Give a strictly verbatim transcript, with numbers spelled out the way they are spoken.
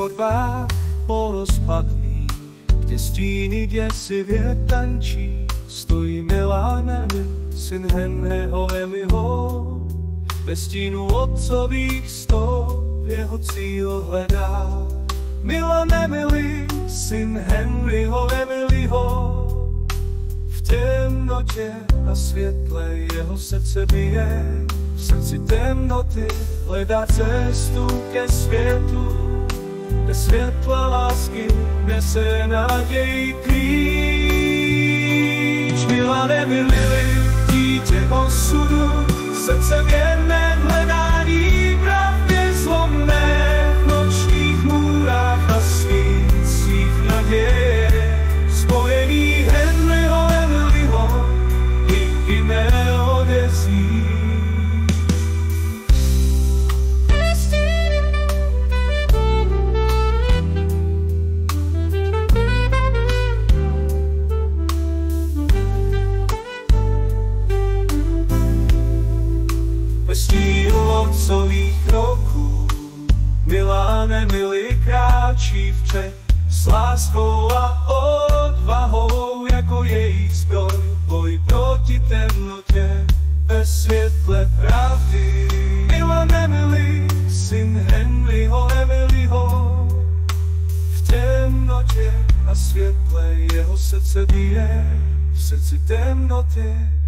chodbách polospadlých, kde stíny děsivě tančí, stojí Milan, syn Henryho Emilyho. Ve stínu otcových stop jeho cíl hledá. Milan Emily, syn Henryho Emilyho. V temnotě a světle jeho srdce bije, v srdci temnoty hledá cestu ke světu, kde světla lásky nese naději klíč. Milan Emily, dítě osudu, srdce věrné hledání pravdě zlomné, v nočních můrách a svících naděje, spojení Henryho Emilyho nikdy neodezní. Ve stínu otcových kroků Milan Emily kráčí vpřed s láskou a odvahou jako jejich zbroj. Boj proti temnotě ve světle pravdy. Milan Emily, syn Henryho Emilyho. V temnotě a světle jeho srdce bije, v srdci temnoty